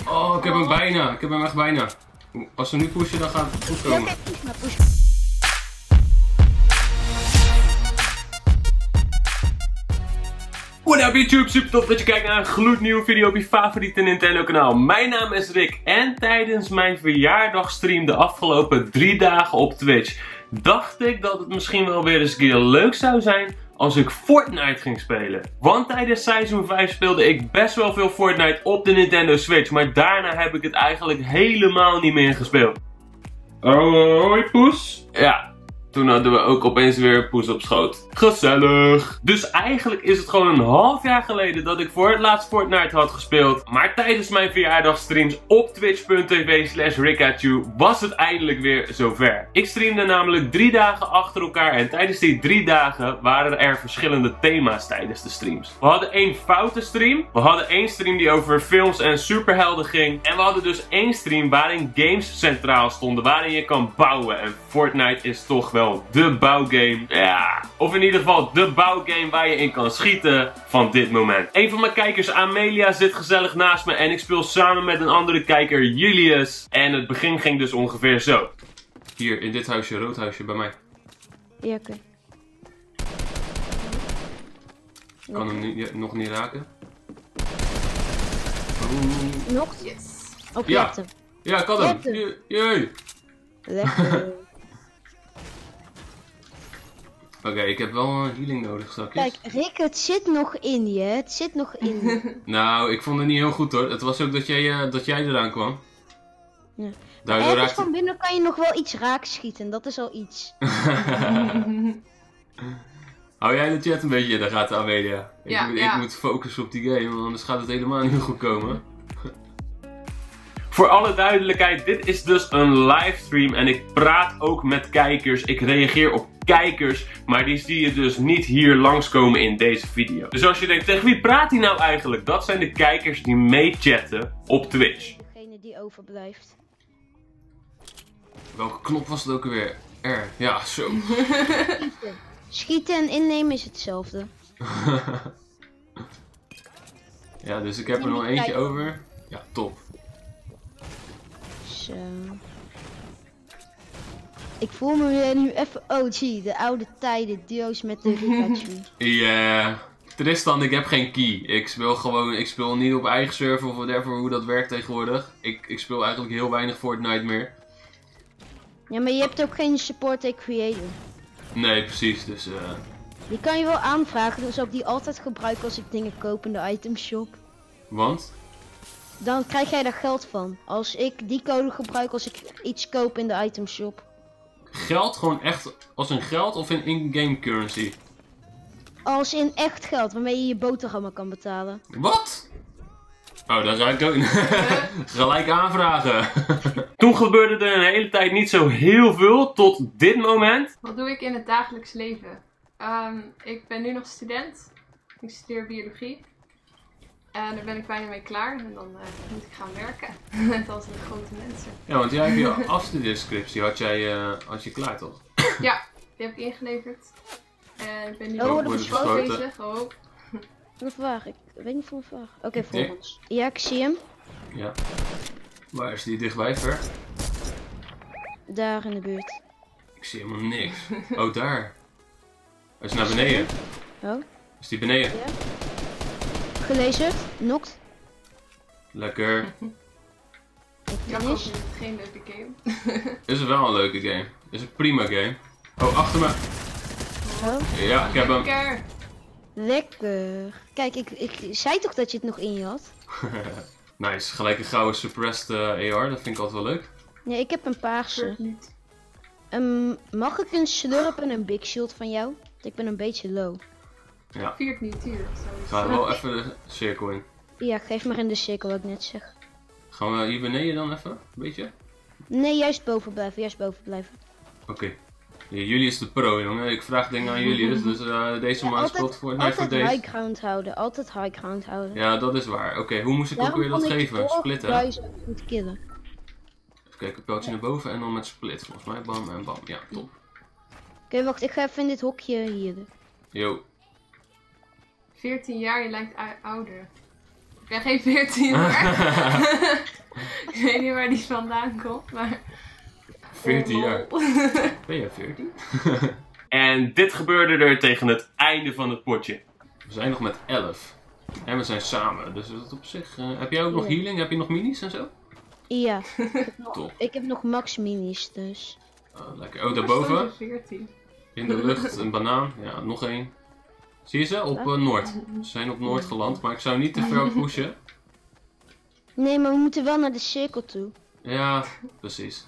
Oh, ik heb hem bijna. Ik heb hem echt bijna. Als we nu pushen, dan gaat het goed komen. Oké, push maar, push. What up YouTube, super tof dat je kijkt naar een gloednieuwe video op je favoriete Nintendo kanaal. Mijn naam is Rick en tijdens mijn verjaardagstream de afgelopen 3 dagen op Twitch dacht ik dat het misschien wel weer eens een keer leuk zou zijn als ik Fortnite ging spelen. Want tijdens seizoen 5 speelde ik best wel veel Fortnite op de Nintendo Switch, maar daarna heb ik het eigenlijk helemaal niet meer gespeeld. Oh, hoi poes. Ja. Toen hadden we ook opeens weer poes op schoot. Gezellig! Dus eigenlijk is het gewoon een half jaar geleden dat ik voor het laatst Fortnite had gespeeld. Maar tijdens mijn verjaardagstreams op twitch.tv/rickachu was het eindelijk weer zover. Ik streamde namelijk 3 dagen achter elkaar en tijdens die 3 dagen waren er verschillende thema's tijdens de streams. We hadden 1 foute stream. We hadden 1 stream die over films en superhelden ging. En we hadden dus 1 stream waarin games centraal stonden, waarin je kan bouwen. En Fortnite is toch wel de bouwgame. Ja, of in ieder geval de bouwgame waar je in kan schieten van dit moment. Een van mijn kijkers, Amelia, zit gezellig naast me en ik speel samen met een andere kijker, Julius. En het begin ging dus ongeveer zo. Hier, in dit huisje, rood huisje, bij mij. Ja, oké. Ik kan hem nog niet raken. Nog? Yes. Op Ja. laptop. Ja, ik had hem. Jee. Lekker. Oké, ik heb wel een healing nodig straks. Kijk, Rick, het zit nog in je. Het zit nog in je. Nou, ik vond het niet heel goed hoor. Het was ook dat jij eraan kwam. Ja. Daardoor Ergens raakte... van binnen kan je nog wel iets raak schieten. Dat is al iets. Hou jij de chat een beetje in de gaten, Amelia? Ja. Ik moet focussen op die game, want anders gaat het helemaal niet goed komen. Voor alle duidelijkheid, dit is dus een livestream en ik praat ook met kijkers. Ik reageer op kijkers, maar die zie je dus niet hier langskomen in deze video. Dus als je denkt, tegen wie praat hij nou eigenlijk? Dat zijn de kijkers die meechatten op Twitch. Degene die overblijft. Welke knop was het ook alweer? R. Ja, zo. Schieten en innemen is hetzelfde. Ja, dus ik heb er nog eentje over. Ja, top. Zo. Ik voel me weer nu even OG, de oude tijden, duo's met de Rikachu. Ja, Tristan, ik heb geen key. Ik speel niet op eigen server of whatever, hoe dat werkt tegenwoordig. Ik speel eigenlijk heel weinig Fortnite meer. Ja, maar je hebt ook geen support creator. Nee, precies, dus Die kan je wel aanvragen, dus ook die altijd gebruiken als ik dingen koop in de itemshop. Want? Dan krijg jij daar geld van. Als ik die code gebruik als ik iets koop in de itemshop. Geld gewoon echt als een geld of in in-game currency? Als in echt geld, waarmee je je boterhammen kan betalen. Wat? Oh, dat zou ik ook gelijk aanvragen. Toen gebeurde er een hele tijd niet zo heel veel tot dit moment. Wat doe ik in het dagelijks leven? Ik ben nu nog student. Ik studeer biologie. En daar ben ik bijna mee klaar. En dan moet ik gaan werken. Net als de grote mensen. Ja, want jij hebt je afstudeerscriptie, had je klaar toch? Ja, die heb ik ingeleverd. En ik ben nu Oh, nog dat met is de school gesloten. bezig. Oh. Een vraag, ik weet niet voor een vraag. Oké, voor ons. Ja, ik zie hem. Ja. Waar is die dichtbij, ver? Daar in de buurt. Ik zie helemaal niks. Oh, daar. Hij is naar beneden. Oh, Is die beneden? ja. Gelezen, nokt. Lekker. Ik had ook niet, geen leuke game. Is wel een leuke game. Is een prima game. Oh, achter me. Oh, Ja, ik heb hem. Lekker. lekker. Kijk, ik zei toch dat je het nog in je had? Nice. Gelijk een gouden suppressed AR. Dat vind ik altijd wel leuk. Nee, ik heb een paarse. Surf niet. Mag ik een slurp en een big shield van jou? Want ik ben een beetje low. Ja. Viert niet hier. Gaan we wel even de cirkel in. Ja, geef maar in de cirkel wat ik net zeg. Gaan we hier beneden dan even? Een beetje? Nee, juist boven blijven, juist boven blijven. Oké. Ja, jullie is de pro, jongen. Ik vraag dingen aan jullie. Dus deze man speelt Fortnite voor altijd deze. high ground houden, altijd high ground houden. Ja, dat is waar. Oké, hoe moest ik ook weer dat geven? Splitten? Duizend goed killen. Even kijken, pijltje naar boven en dan met split. Volgens mij bam en bam. Ja, top. Oké, wacht, ik ga even in dit hokje hier. Yo. 14 jaar, je lijkt ouder. Ik ben geen 14 jaar. Ik weet niet waar die vandaan komt, maar... 14 jaar. lol. Ben jij 14? En dit gebeurde er tegen het einde van het potje. We zijn nog met 11. En we zijn samen, dus dat op zich... heb jij ook nog healing? Heb je nog minis en zo? Ja. Top. Ik heb nog max minis, dus. Oh, lekker. Oh, daarboven. 14. In de lucht, een banaan. Ja, nog één. Zie je ze? Op Noord. Ze zijn op Noord geland, maar ik zou niet te ver pushen. Nee, maar we moeten wel naar de cirkel toe. Ja, precies.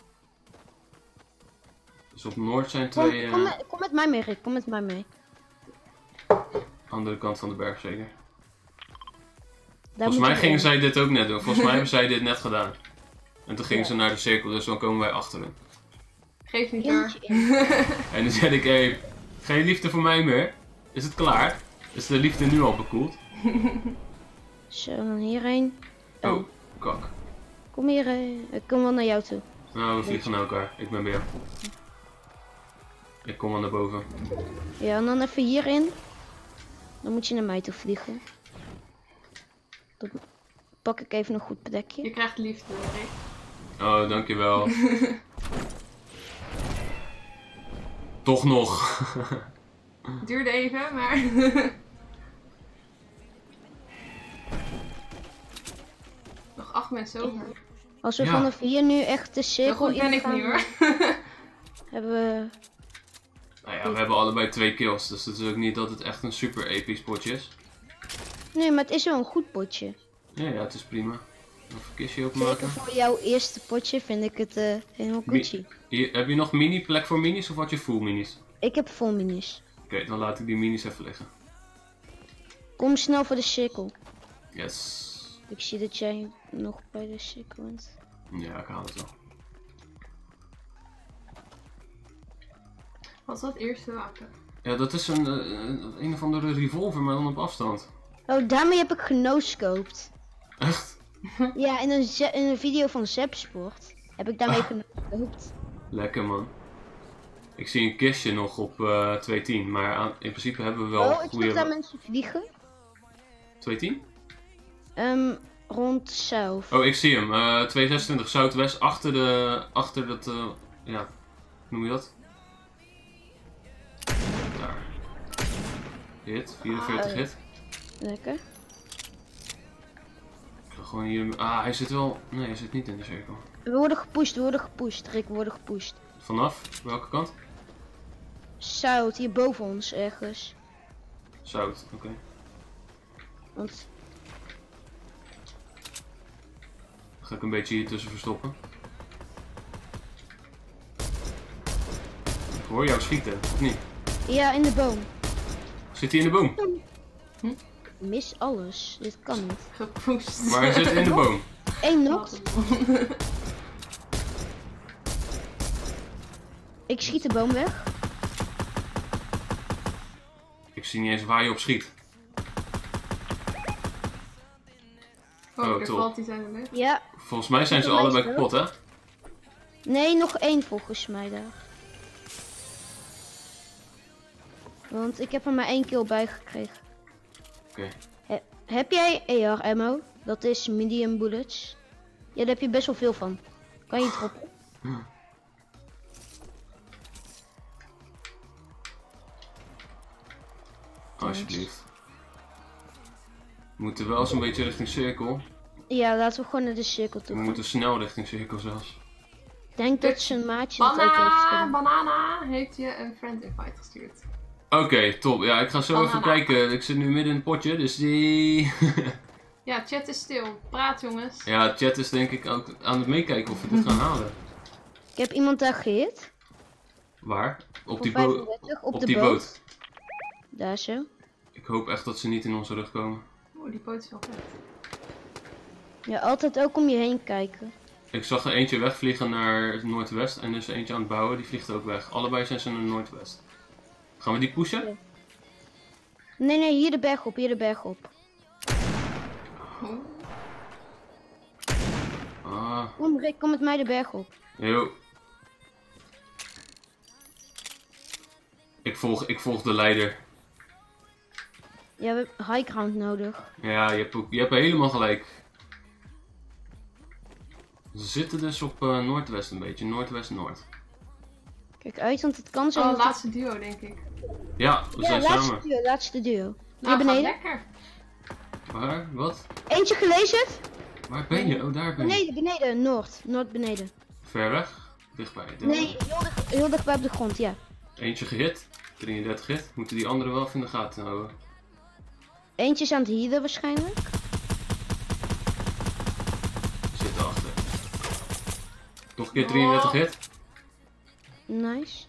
Dus op Noord zijn twee... Kom met mij mee, Rick. Kom met mij mee. Andere kant van de berg zeker. Daar Volgens moet mij je gingen heen. zij dit ook net doen. Volgens mij hebben zij dit net gedaan. En toen gingen ze naar de cirkel, dus dan komen wij achter hen. Geef niet Hier hoor. moet je in. En dan zei ik, hey, geen liefde voor mij meer. Is het klaar? Is de liefde nu al bekoeld? Zo, dan hierheen. Oh, kak. Kom hier, ik kom wel naar jou toe. Nou, we vliegen naar elkaar. Ik ben bij jou. Ik kom wel naar boven. Ja, en dan even hierin. Dan moet je naar mij toe vliegen. Dan pak ik even een goed plekje. Je krijgt liefde, Rick. Oh, dankjewel. Toch nog. Het duurde even, maar... Nog 8 mensen over. Als we Ja. vanaf hier nu echt de Zo cirkel goed ben ik ingaan, niet hoor. hebben we... Nou ja, we hebben allebei 2 kills, dus het is ook niet dat het echt een super episch potje is. Nee, maar het is wel een goed potje. Ja, ja, het is prima. Even een kistje Zeker openmaken. voor jouw eerste potje vind ik het helemaal Gucci. Hier, heb je nog plek voor minis of had je full minis? Ik heb vol minis. Oké, dan laat ik die minis even liggen. Kom snel voor de cirkel. Yes. Ik zie dat jij nog bij de cirkel bent. Ja, ik haal het wel. Wat is dat eerste wapen? Ja, dat is een of andere revolver, maar dan op afstand. Oh, daarmee heb ik genoscoped. Echt? Ja, in een video van Zepsport heb ik daarmee genoscoped. Lekker man. Ik zie een kistje nog op 210, maar in principe hebben we wel Oh, ik goede... zag daar mensen vliegen. 210? Rond South. Oh, ik zie hem. 226 Zuidwest, achter dat, ja, hoe noem je dat? Daar. Hit, 44 hit. Lekker. Ik ga gewoon hier... Ah, hij zit wel... Nee, hij zit niet in de cirkel. We worden gepusht, Rick, we worden gepusht. Vanaf? Welke kant? South, hier boven ons ergens. Zout, oké. Want, Dan ga ik een beetje hier tussen verstoppen. Ik hoor jou schieten, of niet? ja, in de boom. Zit hij in de boom? Ik mis alles, dit kan niet. Gepusht. Maar hij zit in de boom. Eén nok. Ik schiet de boom weg. Ik zie niet eens waar je op schiet. Oh, er top. valt iets uit de lucht. Ja, Volgens mij zijn ze Voor mij allebei is kapot, hè? nee, nog één volgens mij daar. Want ik heb er maar 1 kill bij gekregen. Oké. Heb jij AR ammo? Dat is medium bullets. Ja, daar heb je best wel veel van. Kan je droppen? Alsjeblieft. We moeten wel zo'n beetje richting cirkel. Ja, laten we gewoon naar de cirkel toe We gaan. moeten snel richting cirkel zelfs. Ik denk dat zijn maatje het ook heeft gedaan. Banana heeft je een friend invite gestuurd. Oké, top. Ja, ik ga zo even Banana. kijken. Ik zit nu midden in het potje, dus die... Ja, chat is stil. Praat jongens. Ja, chat is denk ik ook aan het meekijken of we dit gaan halen. Ik heb iemand daar gehit. Waar? Op Voor die, boot. 35 op Op de die boot. boot. Daar zo. Ik hoop echt dat ze niet in onze rug komen. Oh, die boot is wel vet. Ja, altijd ook om je heen kijken. Ik zag er eentje wegvliegen naar het noordwest en er is eentje aan het bouwen, die vliegt ook weg. Allebei zijn ze naar noordwest. Gaan we die pushen? Nee, nee, hier de berg op, hier de berg op. Ah, Kom Rick, kom met mij de berg op. yo. Ik volg de leider. Ja, we hebben high ground nodig. Ja, je hebt helemaal gelijk. Ze zitten dus op noordwest een beetje, noordwest-noord. Kijk uit, want het kan zo. Oh, dat- laatste duo denk ik. Ja, we Ja, zijn samen. laatste duo. Hier Nou, gaat beneden. lekker. Waar? Wat? Eentje gelezen? Waar ben je? Oh, daar ben je. Beneden, noord. Noord beneden. Ver weg? Dichtbij. Nee, heel dichtbij op de grond, ja. Eentje gehit. 33 hit. Moeten die anderen wel even in de gaten houden. Eentje is aan het healen waarschijnlijk. Zit erachter. Nog een keer 33 hit. Nice.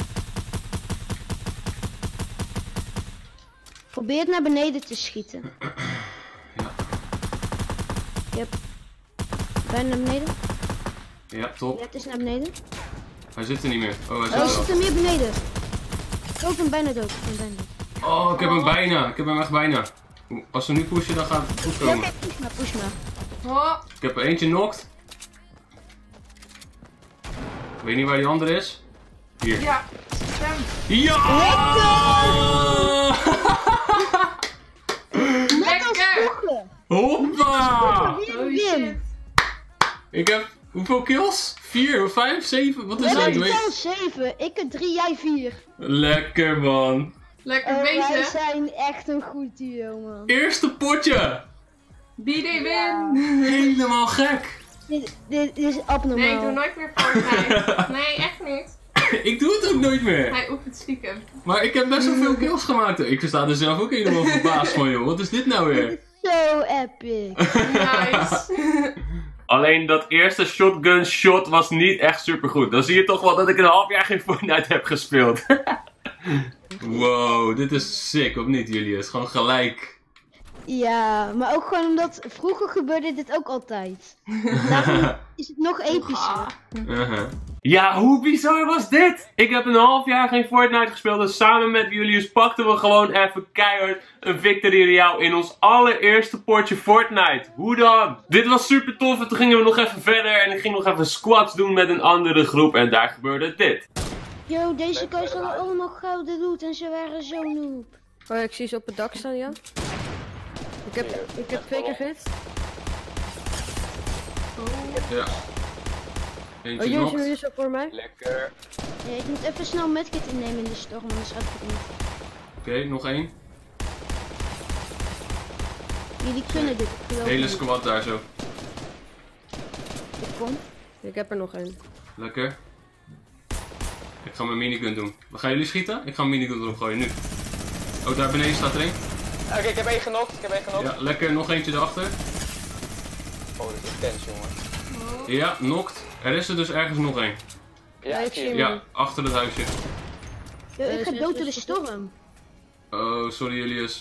Probeer het naar beneden te schieten. Ja. Yep. Bijna naar beneden. Ja, top. Net is naar beneden. Hij zit er niet meer. Oh, hij Oh, zit hij er zit wel. er meer beneden. Ik ben bijna dood. Oh, ik heb hem bijna. Ik heb hem echt bijna. Als we nu pushen, dan gaat het goed Ja, komen. oké, push maar. Oh, Ik heb er eentje knocked. Ik weet niet waar die andere is. Hier. ja. Stem. Ja! Lekker. Hoppa! Holy shit. Ik heb hoeveel kills? 4 of 5, 7? Wat is We dat? Ik hebben weet... al 7. Ik heb 3, jij 4. Lekker man. Lekker Wij bezig. zijn echt een goed duo, man. Eerste potje. BD win. Helemaal gek. Dit is abnormaal. Nee, ik doe nooit meer Fortnite. Nee, echt niet. Ik doe het ook nooit meer. Hij oefent stiekem. Maar ik heb best wel veel kills gemaakt. Ik sta er zelf ook helemaal verbaasd van, joh. Wat is dit nou weer? Zo epic. Nice. Alleen dat eerste shotgun shot was niet echt supergoed. Dan zie je toch wel dat ik een half jaar geen Fortnite heb gespeeld. Wow, dit is sick, of niet Julius? Gewoon gelijk. Ja, maar ook gewoon omdat vroeger gebeurde dit ook altijd. Daarom is het nog epischer. Ja, hoe bizar was dit? Ik heb een half jaar geen Fortnite gespeeld en samen met Julius pakten we gewoon even keihard een Victory Royale in ons allereerste potje Fortnite. Hoe dan? Dit was super tof en toen gingen we nog even verder en ik ging nog even squads doen met een andere groep en daar gebeurde dit. Yo, deze guys hadden allemaal gouden loot en ze waren zo noob. Oh, ik zie ze op het dak staan, ja. Ik heb 2 keer gehit. Ja. Oh, Eentje jullie nog. is ook voor mij. Lekker. Ja, ik moet even snel medkit innemen in de storm, anders gaat het niet. Oké, nog één. Jullie kunnen dit, ik geloof Hele niet. squad daar zo. Ik kom. Ik heb er nog één. Lekker. Ik ga mijn minigun doen. Gaan jullie schieten? Ik ga mijn minigun erop gooien nu. Oh, daar beneden staat er één. Oké, ik heb één genokt. Ja, lekker. Nog eentje erachter. Oh, dit is intens, jongen. Ja, knocked. Er is er dus ergens nog één. Ja, ik zie zie je. hem. Ja, achter het huisje. Yo, ik ga is- dood door de is- storm. Oh, sorry Julius.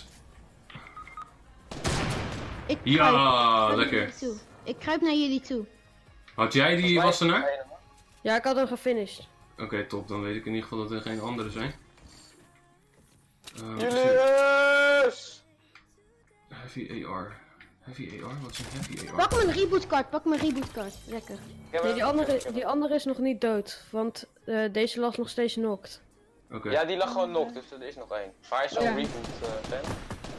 Ik Ja, kruip naar lekker. jullie toe. Ik kruip naar jullie toe. Had jij die wassenaar? Ja, ik had hem gefinished. Oké, top. Dan weet ik in ieder geval dat er geen andere zijn. Julius! Heavy AR. Heavy AR? Wat is een heavy AR? Pak mijn rebootkaart, pak mijn rebootkaart. Lekker. Nee, die andere is nog niet dood. Want deze lag nog steeds knocked. Oké. Ja, die lag gewoon nog, dus er is nog één. Maar hij is zo'n Ja. reboot fan.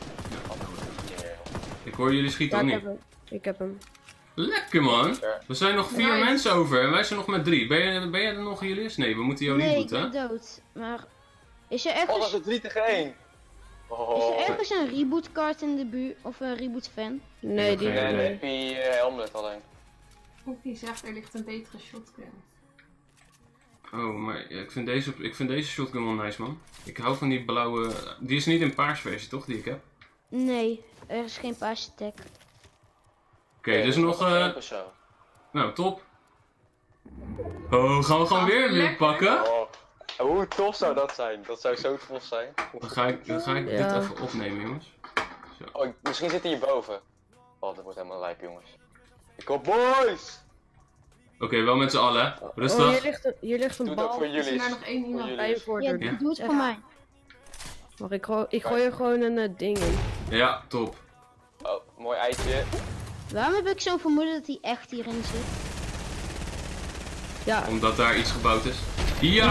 Ik hoor jullie Ja, schieten of ik niet? heb hem. Ik heb hem. Lekker man. Ja. Er zijn nog 4 Nice. mensen over en wij zijn nog met 3. Ben jij er nog Julius? Nee, we moeten jou Nee, ik rebooten ben hè? dood. Maar is er Oh, dat is ergens, het 3 tegen 1. is Oh. er ergens een rebootkaart in de buurt? Of een reboot fan? Nee, die Nee, Nee, nee. heb je helmet alleen. Oefie zegt er ligt een betere shotgun. Oh, maar ja, ik vind deze shotgun wel nice man. Ik hou van die blauwe... Die is niet in paars versie toch, die ik heb? Nee, er is geen paarse tag. Oké, dus nog... Of zo. Nou, top. Oh, gaan we gewoon weer Lekker. pakken? Oh. Hoe tof zou dat zijn? Dat zou zo tof zijn. Dan ga ik Ja. dit even opnemen jongens. Oh, misschien zit hij hierboven. Oh, dat wordt helemaal lijp, jongens. Ik kom, boys! Oké, wel met z'n allen hè. Oh, Rustig. hier ligt een Doe het ook bal voor Is er jullie. nou nog één Voor iemand? jullie. bij je voordeur. Ja. Doe het voor mij. Maar ik gooi er gewoon een ding in. Ja, top. Oh, mooi eitje. Waarom heb ik zo'n vermoeden dat hij echt hierin zit? Ja, Omdat daar iets gebouwd is. Ja!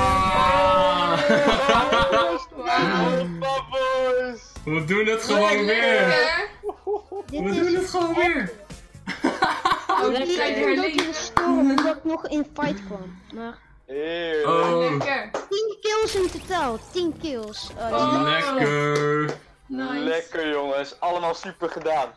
Hoppa, boys! We doen het gewoon weer! Lekker. Dit We is doen het gewoon weer! Oh, Ik dat dacht zijn dat ik herleven. gestorven omdat ik nog in fight kwam. Maar Heerlijk. Oh, Lekker. 10 kills in totaal. 10 kills. Oh, dat is Oh. lekker. Nice. Lekker jongens, allemaal super gedaan.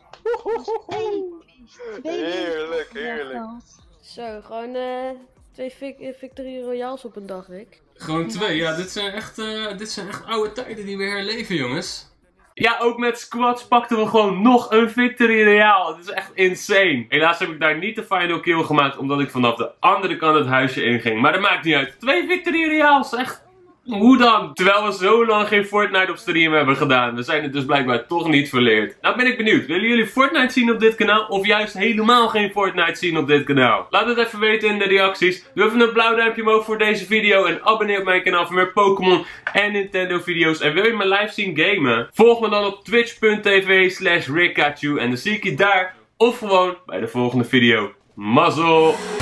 Heerlijk, heerlijk. Zo, gewoon 2 Victory Royales op een dag, Rick. Gewoon 2, ja, dit zijn echt oude tijden die we herleven, jongens. Ja, ook met squads pakten we gewoon nog een Victory Royale. Het is echt insane. Helaas heb ik daar niet de final kill gemaakt, omdat ik vanaf de andere kant het huisje inging. Maar dat maakt niet uit. 2 Victory Royales, echt. Hoe dan? Terwijl we zo lang geen Fortnite op stream hebben gedaan. We zijn het dus blijkbaar toch niet verleerd. Nou ben ik benieuwd. Willen jullie Fortnite zien op dit kanaal? Of juist helemaal geen Fortnite zien op dit kanaal? Laat het even weten in de reacties. Doe even een blauw duimpje omhoog voor deze video. En abonneer op mijn kanaal voor meer Pokémon en Nintendo video's. En wil je me live zien gamen? Volg me dan op twitch.tv/Rikachu. En dan zie ik je daar. Of gewoon bij de volgende video. Mazzel!